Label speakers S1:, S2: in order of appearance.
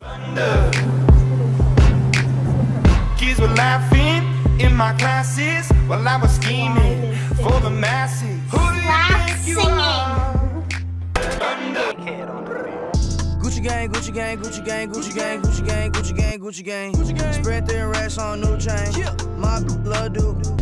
S1: Kids were laughing in my classes while I was scheming for the masses. Who do you think you are?
S2: Gucci gang, Gucci gang, Gucci gang, Gucci gang, Gucci gang, Gucci gang, Gucci gang. Spread their racks on new chain. My love dude.